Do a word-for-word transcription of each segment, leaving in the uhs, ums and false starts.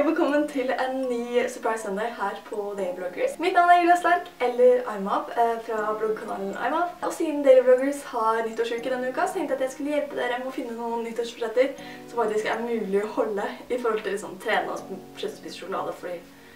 og velkommen til en ny Surprise Sunday her på Daily Vloggers. Mitt navn er Julia Stark, eller Aimab, fra bloggkanalen Aimab. Og siden Daily Vloggers har nyttårsuke denne uka, så tenkte jeg at jeg skulle hjelpe dere med å finne noen nyttårsforsetter som faktisk er mulig å holde i forhold til liksom, trene og spise sjokolade, fordi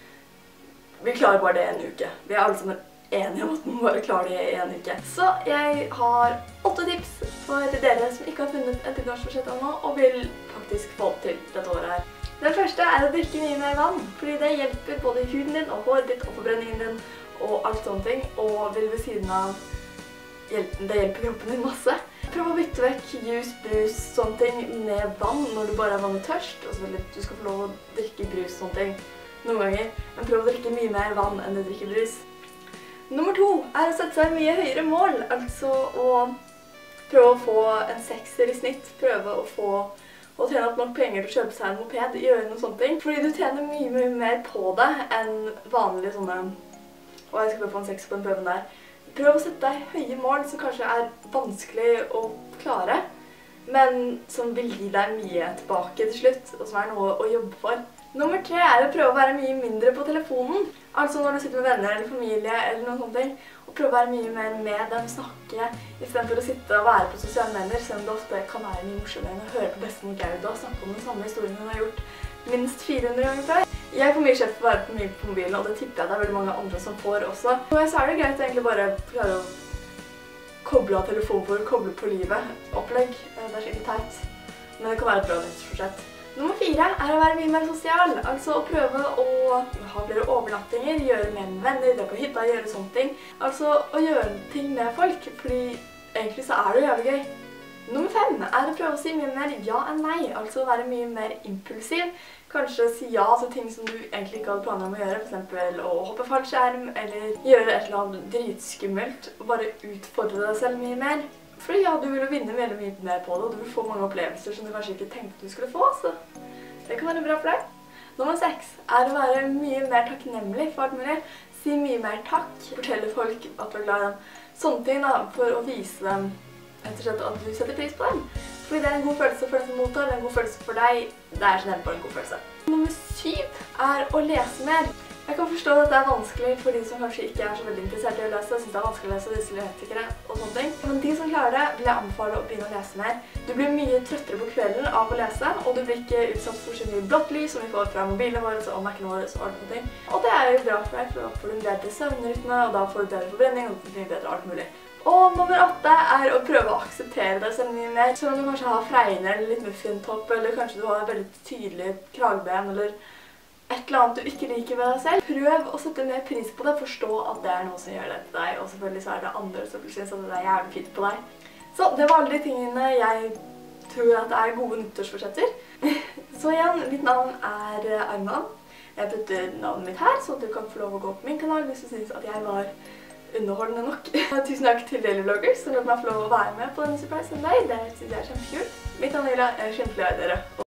vi klarer bare det en uke. Vi er alle sammen enige om at man bare klarer det i en uke. Så jeg har åtte tips for dere som ikke har funnet et nyttårsforsett ennå, og vil faktisk få til dette året her. Den første er å drikke mye mer vann, fordi det hjelper både huden din og håret ditt og forbrenningen din og alt sånne ting, og vil ved siden av hjelpen, det hjelper kroppen din masse. Prøv å bytte vekk juice, brus, sånne ting med vann når du bare er vanlig tørst, og så vil du skal få lov å drikke brus, sånne ting noen ganger, men prøv å drikke mye mer vann enn du drikker brus. Nummer to er å sette seg mye høyere mål, altså å prøve å få en sekser i snitt, prøve å få og tjene opp nok penger til å kjøpe seg en moped, gjøre noe sånt ting. Fordi du tjener mye, mye mer på det enn vanlige sånne og jeg skal prøve å få en sekser på den prøven der. Prøv å sette deg høye mål som kanskje er vanskelig å klare, men som vil gi deg mye tilbake til slutt, og som er noe å jobbe for. Nummer tre er å prøve å være mye mindre på telefonen. Altså når du sitter med venner eller familie eller noe sånt ting, og prøve å være mye mer med dem, snakke, i stedet for å sitte og være på sosiale medier, selv om det ofte kan være mye morsommere enn å høre på bestemor Gauda og snakke om den samme historien hun har gjort minst fire hundre ganger før. Jeg får mye kjeft for å være på mye på mobilen, og det tipper jeg det er veldig mange andre som får også. Og så er det greit å egentlig bare klare å koble av telefonen for å koble på livet opplegg. Det er skikkelig teit, men det kan være et bra nyttårsforsett. Nummer fire er å være mye mer sosial, altså å prøve å ha flere overnattinger, gjøre mer med venner, dra på hytta, gjøre sånne ting. Altså å gjøre ting med folk, fordi egentlig så er det jævlig gøy. Nummer fem er å prøve å si mye mer ja enn nei, altså å være mye mer impulsiv. Kanskje si ja til ting som du egentlig ikke hadde planer om å gjøre, for eksempel å hoppe fallskjerm, eller gjøre et eller annet dritskummelt, og bare utfordre deg selv mye mer. Fordi ja, du vil jo vinne veldig mye mer på det, og du vil få mange opplevelser som du kanskje ikke tenkte du skulle få, så det kan være bra for deg. Nummer seks er å være mye mer takknemlig for alt mulig. Si mye mer takk, fortelle folk at du er glad i dem. Sånne ting da, for å vise dem rett og slett at du setter pris på dem. Fordi det er en god følelse for den som mottar, det er en god følelse for deg. Det er generelt bare en god følelse. Nummer syv er å lese mer. Jeg kan forstå at dette er vanskelig for de som kanskje ikke er så veldig interessert i å lese, og synes det er vanskelig å lese dyslektikere og sånne ting. Men de som klarer det, vil jeg anbefale å begynne å lese mer. Du blir mye trøttere på kvelden av å lese, og du blir ikke utsatt for så mye blått lys som vi får fra mobilene våre og Mac'ene våre og alt sånne ting. Og det er jo bra for deg, for da får du en bedre søvnrytme, og da får du bedre forbrenning, og det blir bedre alt mulig. Og nummer åtte er å prøve å akseptere deg selv mye mer. Selv om du kanskje har fregner eller litt muffintopp, eller kanskje du har veldig tydelig kragben, eller et eller annet du ikke liker ved deg selv. Prøv å sette mer pris på det, forstå at det er noe som gjør det til deg, og selvfølgelig så er det andre som synes at det er jævlig fint på deg. Så det var alle de tingene jeg tror at er gode nyttårsforsetter. Så igjen, mitt navn er Aimab. Jeg putter navnet mitt her, så du kan få lov å gå på min kanal hvis du synes at jeg var underholdende nok. Tusen takk til Daily Vloggers som lot meg få lov å være med på denne Surprise Sunday. Det synes jeg er kjempekult. Mitt navn er Julia, jeg er kjempeglad i dere.